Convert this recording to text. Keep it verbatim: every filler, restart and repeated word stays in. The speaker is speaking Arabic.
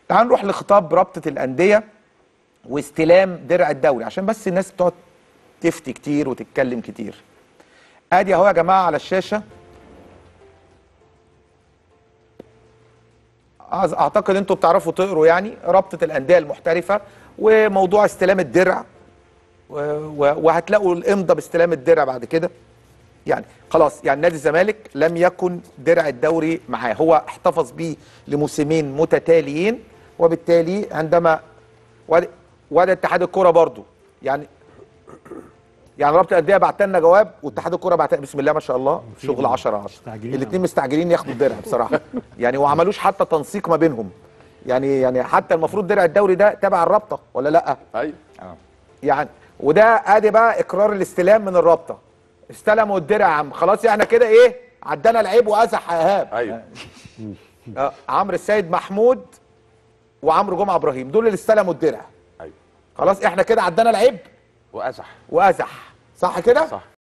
تعال نروح لخطاب رابطه الانديه واستلام درع الدوري عشان بس الناس بتقعد تفتي كتير وتتكلم كتير. ادي اهو يا جماعه على الشاشه، اعتقد انتوا بتعرفوا تقروا يعني رابطه الانديه المحترفه وموضوع استلام الدرع، وهتلاقوا الامضه باستلام الدرع بعد كده. يعني خلاص، يعني نادي الزمالك لم يكن درع الدوري معاه، هو احتفظ بيه لموسمين متتاليين، وبالتالي عندما وده اتحاد الكوره برضو يعني يعني رابطه الانديه بعت لنا جواب واتحاد الكوره بعت، بسم الله ما شاء الله شغل عشرة عشرة. الاثنين مستعجلين ياخدوا الدرع بصراحه يعني، وما عملوش حتى تنسيق ما بينهم يعني يعني حتى المفروض درع الدوري ده تبع الرابطه ولا لا؟ ايوه يعني. وده ادي بقى اقرار الاستلام من الرابطه، استلموا الدرع يا عم، خلاص احنا كده ايه عدانا العيب وازح يا ايهاب. ايوه آه عمرو السيد محمود وعمرو جمعه ابراهيم دول اللي استلموا الدرع. ايوه خلاص احنا كده عدانا العيب وازح وازح، صح كده؟ صح.